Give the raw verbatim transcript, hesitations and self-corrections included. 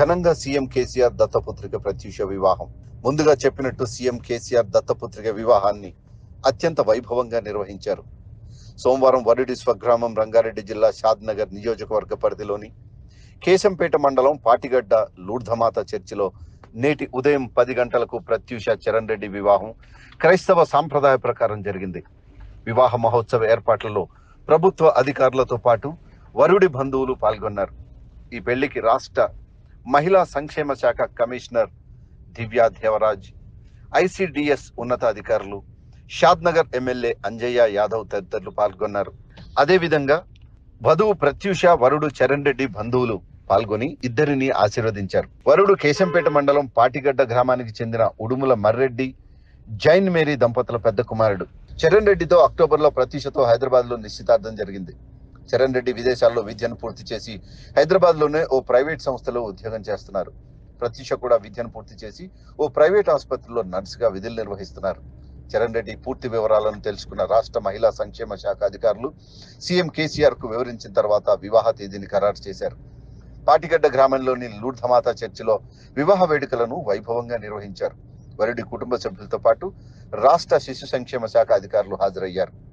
ఘనంగా సీఎం కేసీఆర్ దత్తపుత్రిక ప్రత్యూష వివాహం. ముందుగా చెప్పినట్టు సీఎం కేసీఆర్ దత్తపుత్రిక వివాహాన్ని అత్యంత వైభవంగా నిర్వహించారు. సోమవారం వరుడి స్వగ్రామం రంగారెడ్డి జిల్లా షాద్నగర్ నియోజకవర్గ పరిధిలోని కేశంపేట మండలం పాటిగడ్డ లూర్ధమాత చర్చిలో నేటి ఉదయం పది గంటలకు ప్రత్యూష చరణ్ రెడ్డి వివాహం క్రైస్తవ సాంప్రదాయ ప్రకారం జరిగింది. వివాహ మహోత్సవ ఏర్పాట్లలో ప్రభుత్వ అధికారులతో పాటు వరుడి బంధువులు పాల్గొన్నారు. ఈ పెళ్లికి రాష్ట్ర మహిళా సంక్షేమ శాఖ కమిషనర్ దివ్యా దేవరాజ్, ఐసిడిఎస్ ఉన్నతాధికారులు, షాద్నగర్ ఎమ్మెల్యే అంజయ్య యాదవ్ తదితరులు పాల్గొన్నారు. అదేవిధంగా వధువు ప్రత్యూష, వరుడు చరణ్ రెడ్డి బంధువులు పాల్గొని ఇద్దరిని ఆశీర్వదించారు. వరుడు కేశంపేట మండలం పాటిగడ్డ గ్రామానికి చెందిన ఉడుముల మర్రెడ్డి, జైన్ మేరీ దంపతుల పెద్ద కుమారుడు. చరణ్ రెడ్డితో అక్టోబర్ లో ప్రత్యూషతో హైదరాబాద్ లో నిశ్చితార్థం జరిగింది. చరణ్ రెడ్డి విదేశాల్లో విద్యను పూర్తి చేసి హైదరాబాద్ లోనే ఓ ప్రైవేట్ సంస్థలో ఉద్యోగం చేస్తున్నారు. ప్రత్యూష కూడా విద్యను పూర్తి చేసి ఓ ప్రైవేట్ ఆసుపత్రిలో నర్సుగా విధులు నిర్వహిస్తున్నారు. చరణ్ రెడ్డి పూర్తి వివరాలను తెలుసుకున్న రాష్ట్ర మహిళా సంక్షేమ శాఖ అధికారులు సీఎం కేసీఆర్ కు వివరించిన తర్వాత వివాహ తేదీని ఖరారు చేశారు. పాటిగడ్డ గ్రామంలోని లూర్ధమాత చర్చిలో వివాహ వేడుకలను వైభవంగా నిర్వహించారు. వరుడి కుటుంబ సభ్యులతో పాటు రాష్ట్ర శిశు సంక్షేమ శాఖ అధికారులు హాజరయ్యారు.